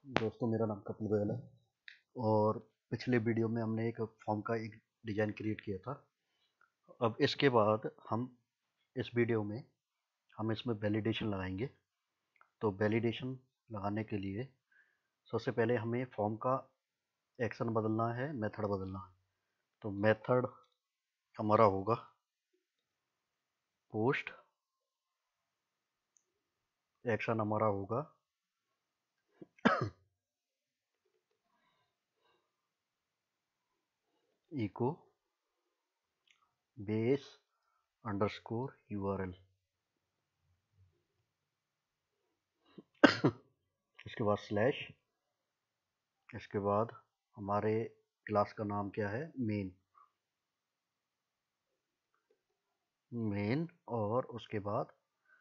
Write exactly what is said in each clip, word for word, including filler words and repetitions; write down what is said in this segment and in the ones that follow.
दोस्तों, मेरा नाम कपिल गोयल है और पिछले वीडियो में हमने एक फॉर्म का एक डिज़ाइन क्रिएट किया था। अब इसके बाद हम इस वीडियो में हम इसमें वैलिडेशन लगाएंगे। तो वैलिडेशन लगाने के लिए सबसे पहले हमें फॉर्म का एक्शन बदलना है, मेथड बदलना है। तो मेथड हमारा होगा पोस्ट, एक्शन हमारा होगा इको बेस अंडरस्कोर यूआरएल। इसके बाद स्लैश, इसके बाद हमारे क्लास का नाम क्या है, मेन मेन और उसके बाद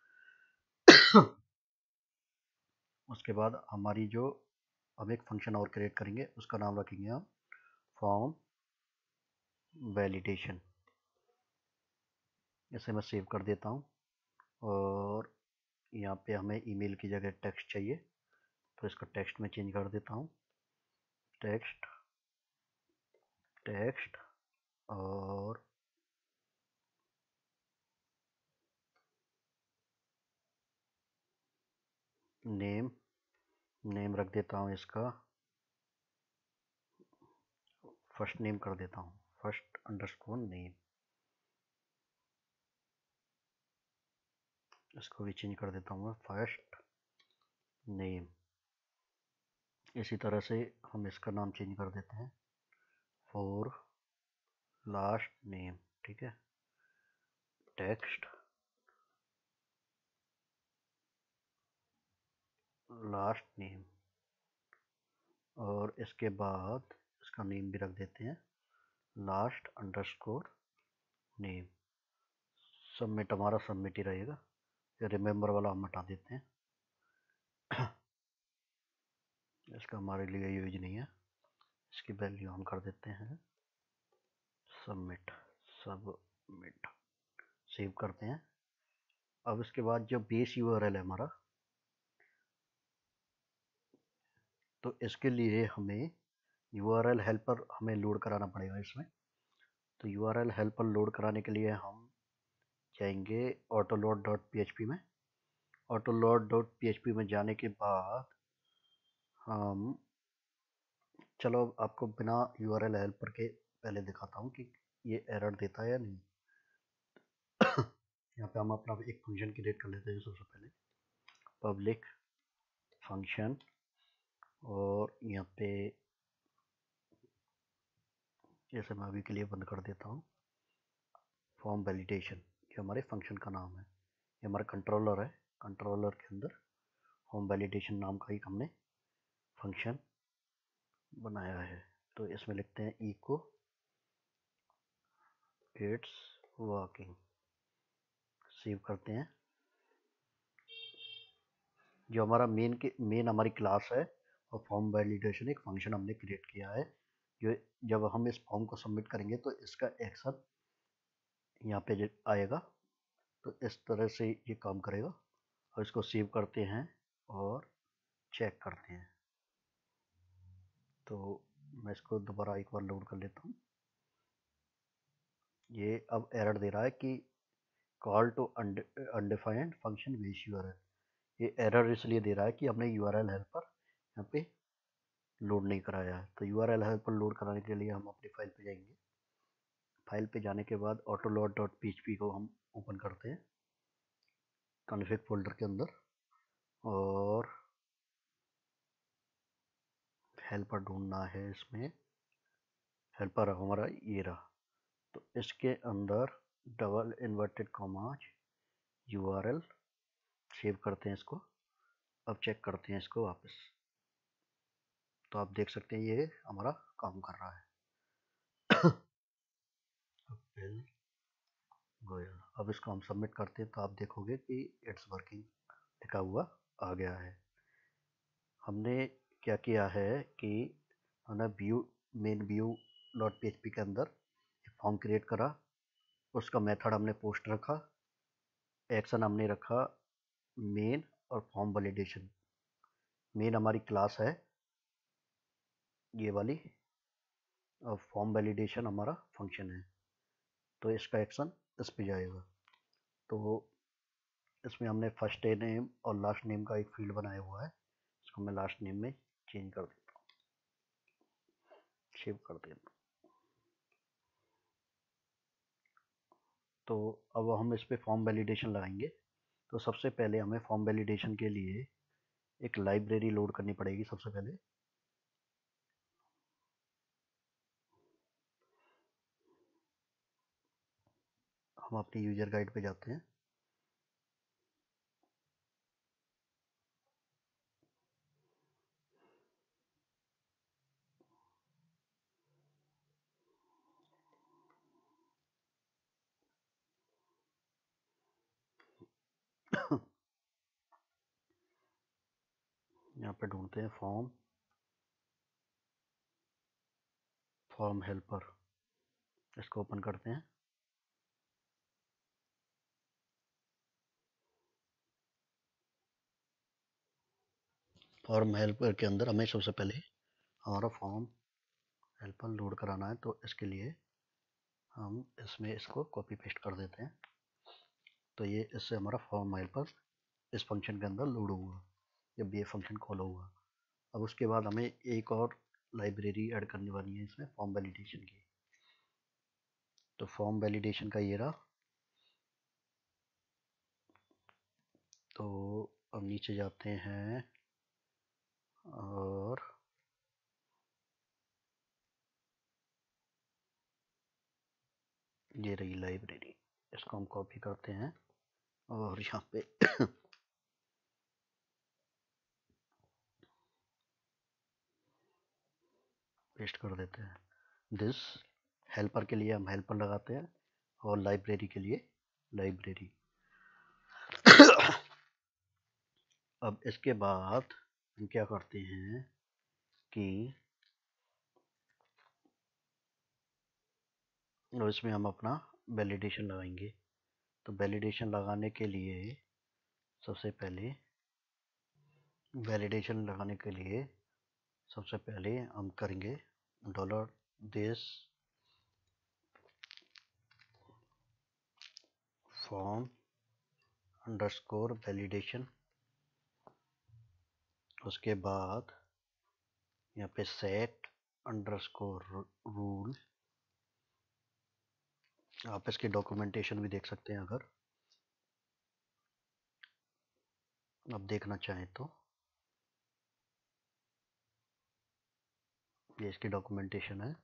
उसके बाद हमारी जो हम एक फंक्शन और क्रिएट करेंगे उसका नाम रखेंगे हम फॉर्म वैलिडेशन। इसे मैं सेव कर देता हूँ और यहाँ पे हमें ईमेल की जगह टेक्स्ट चाहिए, तो इसका टेक्स्ट में चेंज कर देता हूँ। टेक्स्ट टेक्स्ट और नेम नेम रख देता हूँ, इसका फर्स्ट नेम कर देता हूँ, फर्स्ट अंडरस्कोर नेम। इसको भी चेंज कर देता हूँ फर्स्ट नेम। इसी तरह से हम इसका नाम चेंज कर देते हैं फॉर लास्ट नेम, ठीक है। टेक्स्ट लास्ट नेम और इसके बाद इसका नेम भी रख देते हैं लास्ट अंडरस्कोर नेम। सबमिट हमारा सबमिट ही रहेगा, ये रिमेंबर वाला हम हटा देते हैं, इसका हमारे लिए यूज नहीं है। इसकी वैल्यू हम कर देते हैं सबमिट सबमिट सेव करते हैं। अब इसके बाद जो बेस यूआरएल है हमारा, तो इसके लिए हमें यूआरएल हेल्पर हमें लोड कराना पड़ेगा इसमें। तो यूआरएल हेल्पर लोड कराने के लिए हम जाएंगे ऑटोलोड डॉट पीएचपी में। ऑटोलोड डॉट पीएचपी में जाने के बाद हम, चलो आपको बिना यूआरएल हेल्पर के पहले दिखाता हूँ कि ये एरर देता है या नहीं। यहाँ पे हम अपना एक फंक्शन क्रिएट कर लेते हैं। सबसे पहले पब्लिक फंक्शन और यहाँ पे जैसे मैं अभी के लिए बंद कर देता हूँ फॉर्म वैलिडेशन, ये हमारे फंक्शन का नाम है, ये हमारा कंट्रोलर है। कंट्रोलर के अंदर होम वैलिडेशन नाम का एक हमने फंक्शन बनाया है। तो इसमें लिखते हैं इको इट्स वर्किंग, सेव करते हैं। जो हमारा मेन के मेन हमारी क्लास है और फॉर्म वैलिडेशन एक फंक्शन हमने क्रिएट किया है। जो जब हम इस फॉर्म को सबमिट करेंगे तो इसका एक्शन यहाँ पे आएगा। तो इस तरह से ये काम करेगा और इसको सेव करते हैं और चेक करते हैं। तो मैं इसको दोबारा एक बार लोड कर लेता हूँ। ये अब एरर दे रहा है कि call to undefined function base URL. ये एरर इसलिए दे रहा है कि हमने यूआरएल हेल्पर यहाँ पे लोड नहीं कराया है। तो यूआरएल हेल्पर लोड कराने के लिए हम अपनी फाइल पे जाएंगे। फाइल पे जाने के बाद ऑटोलोड डॉट पीएचपी को हम ओपन करते हैं कॉन्फ़िग फोल्डर के अंदर और हेल्पर ढूंढना है। इसमें हेल्पर हमारा ये रहा। तो इसके अंदर double inverted commas URL save करते हैं इसको। अब चेक करते हैं इसको वापस, तो आप देख सकते हैं ये हमारा काम कर रहा है। कपिल गोयल। अब इसको हम सबमिट करते हैं तो आप देखोगे कि इट्स वर्किंग लिखा हुआ आ गया है। हमने क्या किया है कि हमने view main view dot PHP के अंदर फॉर्म क्रिएट करा, उसका मेथड हमने पोस्ट रखा, एक्शन हमने रखा मेन और फॉर्म वैलिडेशन। मेन हमारी क्लास है ये वाली फॉर्म वैलिडेशन हमारा फंक्शन है, तो इसका एक्शन इस पे जाएगा। तो इसमें हमने फर्स्ट नेम और लास्ट नेम का एक फील्ड बनाया हुआ है, इसको मैं लास्ट नेम में चेंज कर देता हूँ, सेव कर देता हूँ। तो अब हम इस पे फॉर्म वैलिडेशन लगाएंगे। तो सबसे पहले हमें फॉर्म वैलिडेशन के लिए एक लाइब्रेरी लोड करनी पड़ेगी। सबसे पहले हम अपनी यूजर गाइड पे जाते हैं। यहाँ पे ढूंढते हैं फॉर्म फॉर्म हेल्पर, इसको ओपन करते हैं। फॉर्म हेल्पर के अंदर हमें सबसे पहले हमारा फॉर्म हेल्पर लोड कराना है, तो इसके लिए हम इसमें इसको कॉपी पेस्ट कर देते हैं। तो ये इससे हमारा फॉर्म हेल्पर इस फंक्शन के अंदर लोड होगा जब ये फंक्शन कॉल होगा। अब उसके बाद हमें एक और लाइब्रेरी ऐड करने वाली है इसमें फॉर्म वैलिडेशन की। तो फॉर्म वैलिडेशन का ये रहा। तो अब नीचे जाते हैं और ये रही लाइब्रेरी, इसको हम कॉपी करते हैं और यहाँ पे पेस्ट कर देते हैं। दिस हेल्पर के लिए हम हेल्पर लगाते हैं और लाइब्रेरी के लिए लाइब्रेरी। अब इसके बाद हम क्या करते हैं कि इसमें हम अपना वैलिडेशन लगाएंगे। तो वैलिडेशन लगाने के लिए सबसे पहले वैलिडेशन लगाने के लिए सबसे पहले हम करेंगे dollar this form underscore validation. उसके बाद यहाँ पे सेट अंडरस्कोर रूल। आप इसकी डॉक्यूमेंटेशन भी देख सकते हैं अगर आप देखना चाहें तो। ये इसकी डॉक्यूमेंटेशन है।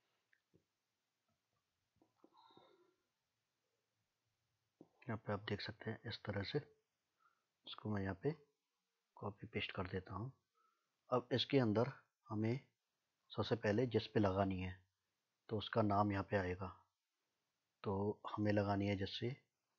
यहाँ पे आप देख सकते हैं इस तरह से। इसको मैं यहाँ पे कॉपी पेस्ट कर देता हूँ। अब इसके अंदर हमें सबसे पहले जिस पे लगानी है तो उसका नाम यहाँ पे आएगा। तो हमें लगानी है जैसे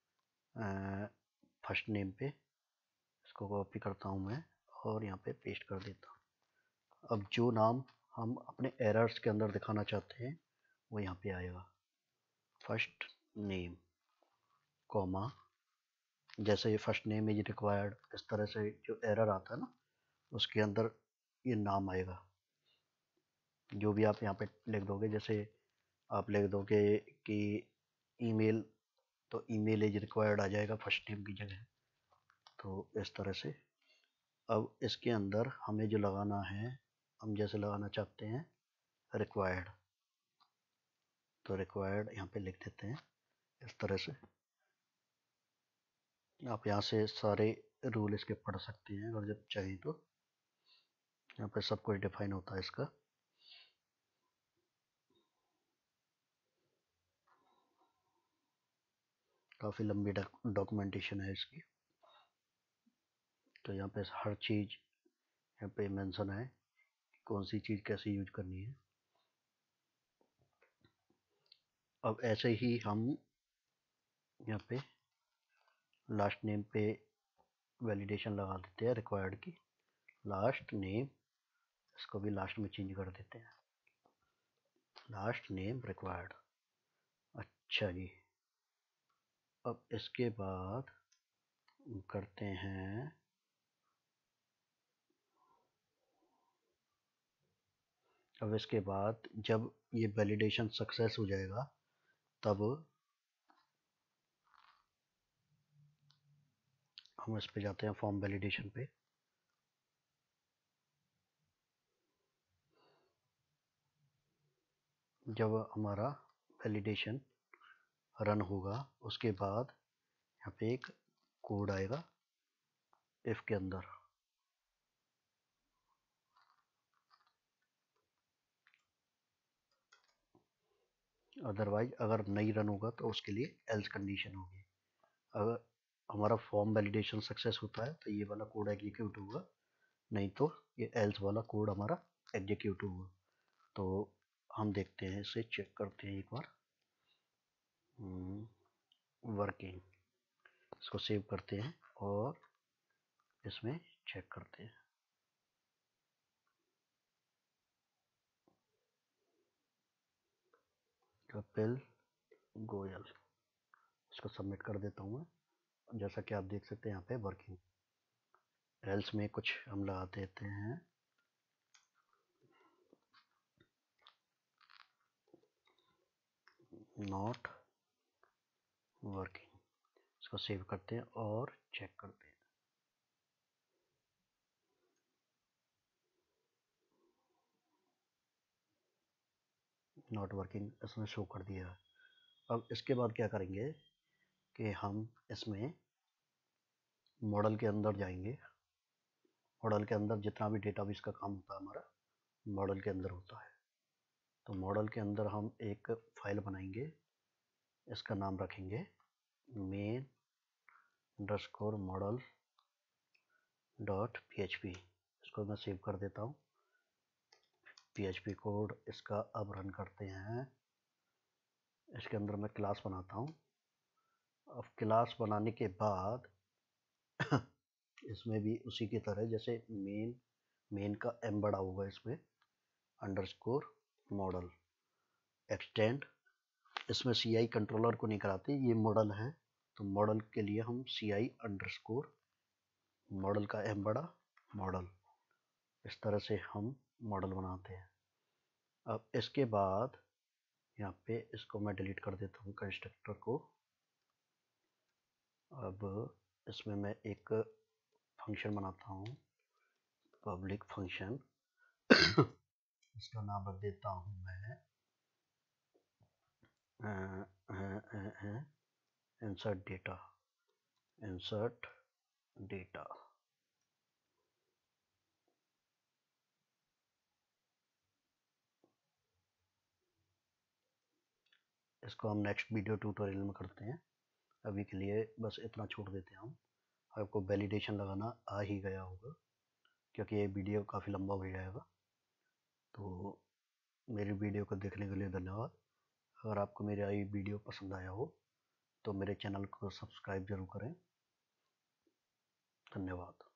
फर्स्ट नेम पे, इसको कॉपी करता हूँ मैं और यहाँ पे पेस्ट कर देता हूँ। अब जो नाम हम अपने एरर्स के अंदर दिखाना चाहते हैं वो यहाँ पे आएगा, फर्स्ट नेम कॉमा, जैसे ये फर्स्ट नेम इज रिक्वायर्ड, इस तरह से जो एरर आता है ना उसके अंदर ये नाम आएगा। जो भी आप यहाँ पे लिख दोगे, जैसे आप लिख दोगे कि ईमेल, तो ईमेल इज रिक्वायर्ड आ जाएगा फर्स्ट नेम की जगह। तो इस तरह से अब इसके अंदर हमें जो लगाना है, हम जैसे लगाना चाहते हैं रिक्वायर्ड, तो रिक्वायर्ड यहाँ पे लिख देते हैं इस तरह से। आप यहाँ से सारे रूल इसके पढ़ सकते हैं अगर जब चाहिए तो। यहाँ पे सब कुछ डिफाइन होता है इसका। काफ़ी लंबी डॉक्यूमेंटेशन है इसकी। तो यहाँ पे हर चीज़ यहाँ पे मेंशन है, कौन सी चीज़ कैसे यूज करनी है। अब ऐसे ही हम यहाँ पे लास्ट नेम पे वैलिडेशन लगा देते हैं रिक्वायर्ड की। लास्ट नेम, इसको भी लास्ट में चेंज कर देते हैं, लास्ट नेम रिक्वायर्ड। अच्छा जी। अब इसके बाद करते हैं अब इसके बाद जब ये वैलिडेशन सक्सेस हो जाएगा तब हम इस पे जाते हैं फॉर्म वैलिडेशन पे। जब हमारा वैलिडेशन रन होगा उसके बाद यहाँ पे एक कोड आएगा इफ के अंदर। अदरवाइज अगर नहीं रन होगा तो उसके लिए एल्स कंडीशन होगी। अगर हमारा फॉर्म वैलिडेशन सक्सेस होता है तो ये वाला कोड एग्जीक्यूट होगा, नहीं तो ये एल्स वाला कोड हमारा एग्जीक्यूट होगा। तो हम देखते हैं, इसे चेक करते हैं एक बार। वर्किंग, इसको सेव करते हैं और इसमें चेक करते हैं। कपिल गोयल, इसको सबमिट कर देता हूँ मैं। जैसा कि आप देख सकते हैं यहाँ पे वर्किंग। एल्स में कुछ हम लगा देते हैं, नॉट वर्किंग। इसको सेव करते हैं और चेक करते हैं। नॉट वर्किंग इसमें शो कर दिया है। अब इसके बाद क्या करेंगे कि हम इसमें मॉडल के अंदर जाएंगे। मॉडल के अंदर जितना भी डेटाबेस का काम होता है हमारा मॉडल के अंदर होता है। तो मॉडल के अंदर हम एक फाइल बनाएंगे, इसका नाम रखेंगे main underscore model dot P H P. इसको मैं सेव कर देता हूँ। पी एच पी कोड इसका अब रन करते हैं। इसके अंदर मैं क्लास बनाता हूँ। अब क्लास बनाने के बाद इसमें भी उसी की तरह जैसे मेन मेन का एम बड़ा होगा, इसमें अंडरस्कोर मॉडल एक्सटेंड। इसमें सी आई कंट्रोलर को नहीं कराते, ये मॉडल है तो मॉडल के लिए हम सी आई अंडरस्कोर मॉडल का एम बड़ा मॉडल, इस तरह से हम मॉडल बनाते हैं। अब इसके बाद यहाँ पे इसको मैं डिलीट कर देता हूँ कंस्ट्रक्टर को। अब इसमें मैं एक फंक्शन बनाता हूँ, पब्लिक फंक्शन। इसका नाम रख देता हूँ मैं इंसर्ट डेटा। इंसर्ट डेटा इसको हम नेक्स्ट वीडियो ट्यूटोरियल में करते हैं। अभी के लिए बस इतना छोड़ देते हैं हम। आपको वैलिडेशन लगाना आ ही गया होगा क्योंकि ये वीडियो काफ़ी लंबा हो जाएगा। तो मेरी वीडियो को देखने के लिए धन्यवाद। अगर आपको मेरी आई वीडियो पसंद आया हो तो मेरे चैनल को सब्सक्राइब जरूर करें। धन्यवाद।